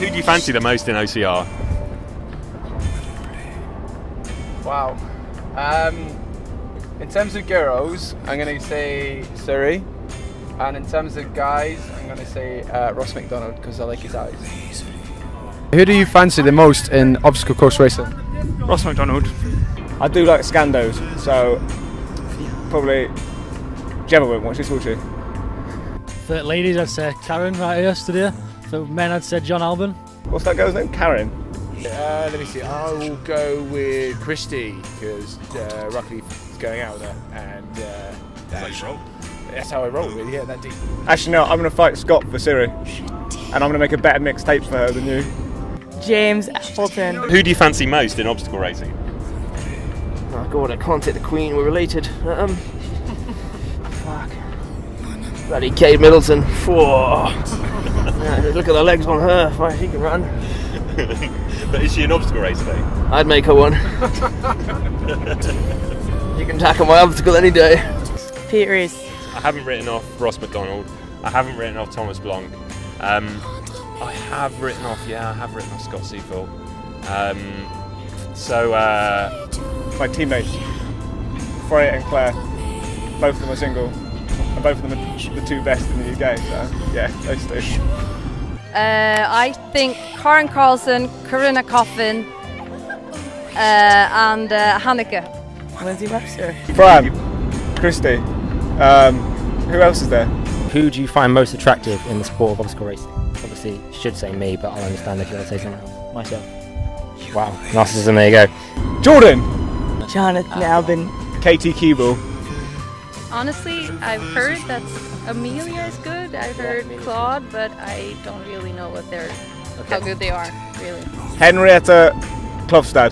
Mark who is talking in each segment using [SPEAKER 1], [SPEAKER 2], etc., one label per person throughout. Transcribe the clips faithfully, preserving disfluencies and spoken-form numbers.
[SPEAKER 1] Who do you fancy the most in O C R?
[SPEAKER 2] Wow. Um, in terms of girls, I'm going to say Surrey. And in terms of guys, I'm going to say uh, Ross McDonald because I like his eyes.
[SPEAKER 3] Who do you fancy the most in obstacle course racing?
[SPEAKER 4] Ross McDonald.
[SPEAKER 5] I do like Scandos, so probably whichever one, what's this will she?
[SPEAKER 6] For ladies, I'd say Karen right here today. For men, I'd say John Alban.
[SPEAKER 5] What's that girl's name? Karen?
[SPEAKER 7] Uh, let me see, I will go with Christy because uh, Ruckley is going out there and uh, that's, that's how I roll with, yeah, that deep.
[SPEAKER 5] Actually no, I'm going to fight Scott for Siri and I'm going to make a better mixtape for her than you.
[SPEAKER 8] James Appleton.
[SPEAKER 1] Who do you fancy most in obstacle racing?
[SPEAKER 9] Oh god, I can't take the Queen, we're related. Um, fuck. Bloody Kate Middleton. Whoa. Yeah, look at the legs on her, fine, she can run.
[SPEAKER 1] But is she an obstacle racer though?
[SPEAKER 9] I'd make her one. You can tackle my obstacle any day.
[SPEAKER 8] Pete Reese.
[SPEAKER 1] I haven't written off Ross McDonald. I haven't written off Thomas Blanc. Um, I have written off, yeah, I have written off Scott Seafield. Um, so, uh...
[SPEAKER 5] my teammates, Freya and Claire, both of them are single, and both of them are the two best in the U K, so yeah, those two.
[SPEAKER 10] Uh, I think Karen Carlson, Corinna Coffin, uh, and uh, Hanneke.
[SPEAKER 8] Lindsay Webster.
[SPEAKER 5] Fran, Christy, um, who else is there?
[SPEAKER 11] Who do you find most attractive in the sport of obstacle racing? Obviously, you should say me, but I'll understand if you want to say someone else.
[SPEAKER 6] Myself.
[SPEAKER 11] Wow, narcissism, there you go.
[SPEAKER 5] Jordan!
[SPEAKER 8] Jonathan Albin.
[SPEAKER 5] Katie Keeble.
[SPEAKER 10] Honestly, I've heard that Amelia is good. I've heard Claude, but I don't really know what they're, okay. how good they are, really.
[SPEAKER 5] Henrietta Klofstad.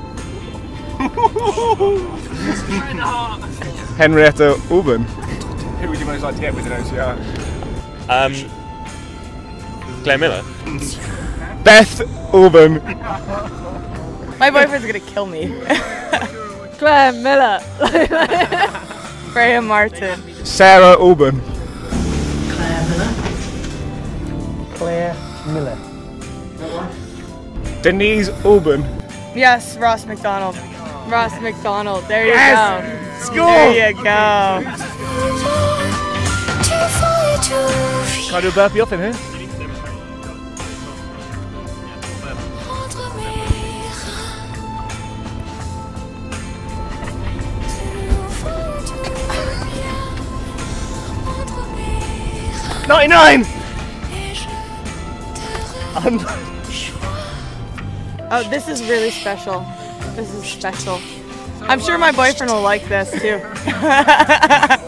[SPEAKER 5] Henrietta Auburn. Who would you most like to get with an O C R?
[SPEAKER 1] Um, Claire Miller.
[SPEAKER 5] Beth Auburn.
[SPEAKER 8] My boyfriend's gonna kill me.
[SPEAKER 10] Claire Miller.
[SPEAKER 8] Freya Martin.
[SPEAKER 5] Sarah Auburn.
[SPEAKER 8] Claire Miller.
[SPEAKER 5] Claire Miller. Denise Auburn.
[SPEAKER 8] Yes, Ross McDonald. Ross McDonald. There you
[SPEAKER 5] yes!
[SPEAKER 8] go. Score! There you go.
[SPEAKER 5] Can I do a burpee off in here? ninety-nine!
[SPEAKER 8] Oh, this is really special. This is special. I'm sure my boyfriend will like this too.